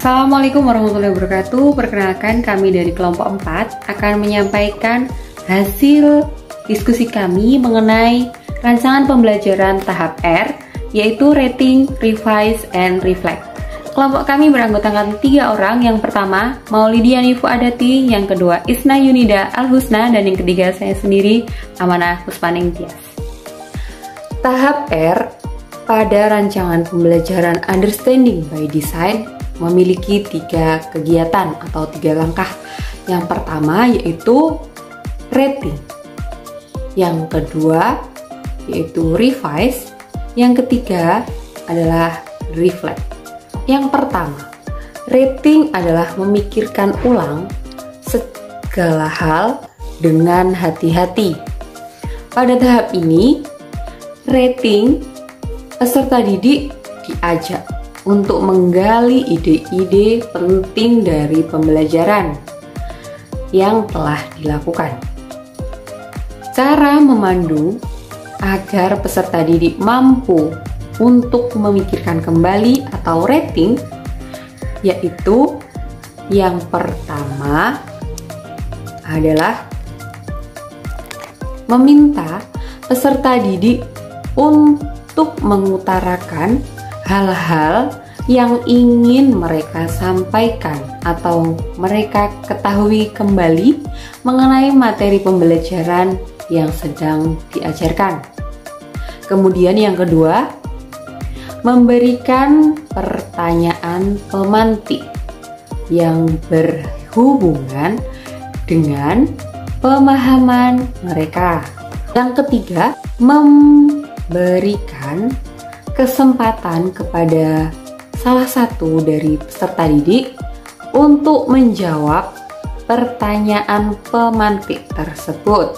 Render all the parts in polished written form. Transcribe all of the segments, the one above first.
Assalamualaikum warahmatullahi wabarakatuh. Perkenalkan, kami dari kelompok 4 akan menyampaikan hasil diskusi kami mengenai rancangan pembelajaran tahap R, yaitu Rating, Revise, and Reflect. Kelompok kami beranggotakan 3 orang. Yang pertama, Maulidiani Fuadati, yang kedua, Isna Yunida Al-Husna, dan yang ketiga, saya sendiri, Amanah Puspaning Tias. Tahap R pada rancangan pembelajaran Understanding by Design memiliki 3 kegiatan atau 3 langkah. Yang pertama yaitu rating, yang kedua yaitu revise, yang ketiga adalah reflect. Yang pertama, rating adalah memikirkan ulang segala hal dengan hati-hati. Pada tahap ini, rating, peserta didik diajak untuk menggali ide-ide penting dari pembelajaran yang telah dilakukan. Cara memandu agar peserta didik mampu untuk memikirkan kembali atau rating, yaitu yang pertama adalah meminta peserta didik untuk mengutarakan hal-hal yang ingin mereka sampaikan atau mereka ketahui kembali mengenai materi pembelajaran yang sedang diajarkan. Kemudian yang kedua, memberikan pertanyaan pemantik yang berhubungan dengan pemahaman mereka. Yang ketiga, memberikan kesempatan kepada salah satu dari peserta didik untuk menjawab pertanyaan pemantik tersebut.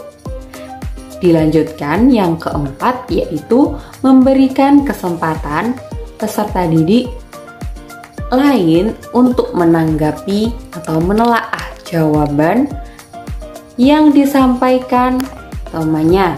Dilanjutkan yang keempat, yaitu memberikan kesempatan peserta didik lain untuk menanggapi atau menelaah jawaban yang disampaikan temannya.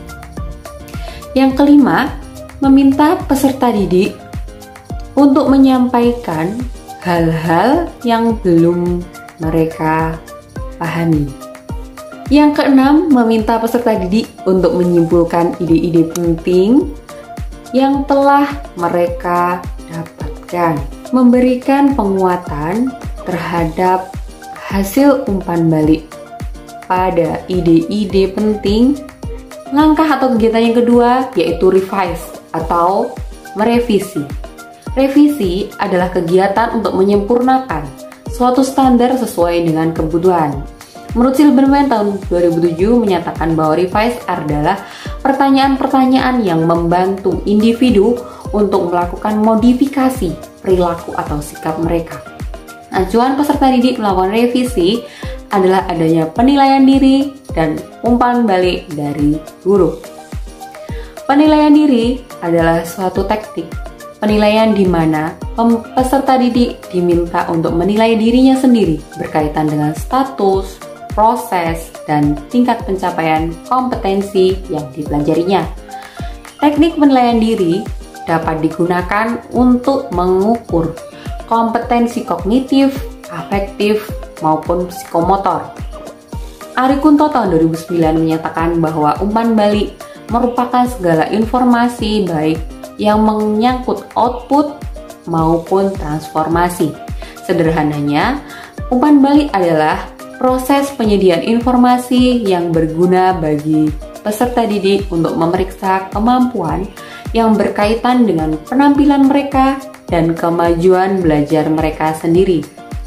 Yang kelima, meminta peserta didik untuk menyampaikan hal-hal yang belum mereka pahami. Yang keenam, meminta peserta didik untuk menyimpulkan ide-ide penting yang telah mereka dapatkan, memberikan penguatan terhadap hasil umpan balik pada ide-ide penting. Langkah atau kegiatan yang kedua yaitu revise atau merevisi. Revisi adalah kegiatan untuk menyempurnakan suatu standar sesuai dengan kebutuhan. Menurut Silberman tahun 2007 menyatakan bahwa revise adalah pertanyaan-pertanyaan yang membantu individu untuk melakukan modifikasi perilaku atau sikap mereka. Acuan peserta didik melakukan revisi adalah adanya penilaian diri dan umpan balik dari guru. Penilaian diri adalah suatu taktik penilaian di mana peserta didik diminta untuk menilai dirinya sendiri berkaitan dengan status, proses, dan tingkat pencapaian kompetensi yang dipelajarinya. Teknik penilaian diri dapat digunakan untuk mengukur kompetensi kognitif, afektif, maupun psikomotor. Ari Kunto tahun 2009 menyatakan bahwa umpan balik merupakan segala informasi baik yang menyangkut output maupun transformasi. Sederhananya, umpan balik adalah proses penyediaan informasi yang berguna bagi peserta didik untuk memeriksa kemampuan yang berkaitan dengan penampilan mereka dan kemajuan belajar mereka sendiri.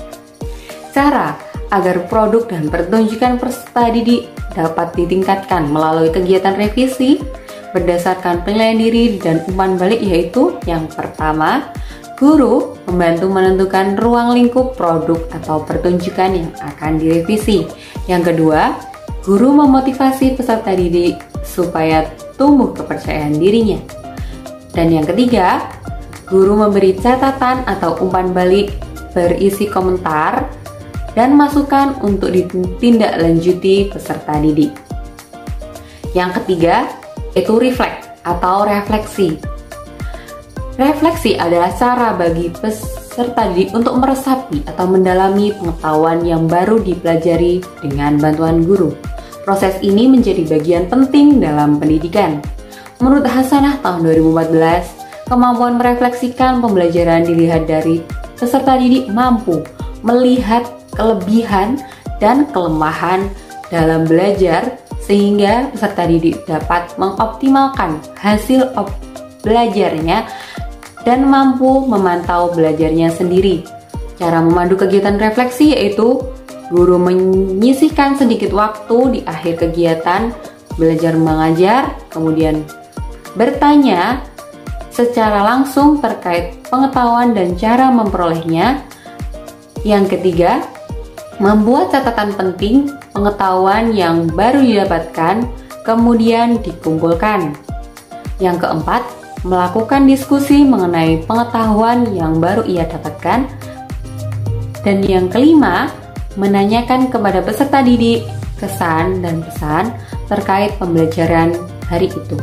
Cara agar produk dan pertunjukan peserta didik dapat ditingkatkan melalui kegiatan revisi berdasarkan penilaian diri dan umpan balik, yaitu yang pertama, guru membantu menentukan ruang lingkup produk atau pertunjukan yang akan direvisi. Yang kedua, guru memotivasi peserta didik supaya tumbuh kepercayaan dirinya. Dan yang ketiga, guru memberi catatan atau umpan balik berisi komentar dan masukan untuk ditindaklanjuti peserta didik. Yang ketiga, itu reflect atau refleksi. Refleksi adalah cara bagi peserta didik untuk meresapi atau mendalami pengetahuan yang baru dipelajari dengan bantuan guru. Proses ini menjadi bagian penting dalam pendidikan. Menurut Hasanah tahun 2014, kemampuan merefleksikan pembelajaran dilihat dari peserta didik mampu melihat kelebihan dan kelemahan dalam belajar sehingga peserta didik dapat mengoptimalkan hasil belajarnya dan mampu memantau belajarnya sendiri. Cara memandu kegiatan refleksi yaitu guru menyisihkan sedikit waktu di akhir kegiatan belajar mengajar, kemudian bertanya secara langsung terkait pengetahuan dan cara memperolehnya. Yang ketiga, membuat catatan penting pengetahuan yang baru didapatkan, kemudian dikumpulkan. Yang keempat, melakukan diskusi mengenai pengetahuan yang baru ia dapatkan. Dan yang kelima, menanyakan kepada peserta didik kesan dan pesan terkait pembelajaran hari itu.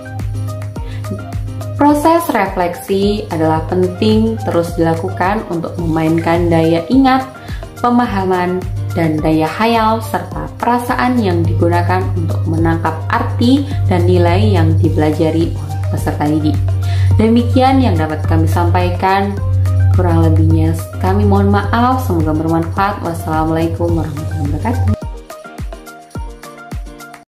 Proses refleksi adalah penting terus dilakukan untuk memainkan daya ingat, pemahaman, dan daya hayal serta perasaan yang digunakan untuk menangkap arti dan nilai yang dipelajari oleh peserta didik. Demikian yang dapat kami sampaikan. Kurang lebihnya kami mohon maaf. Semoga bermanfaat. Wassalamualaikum warahmatullahi wabarakatuh.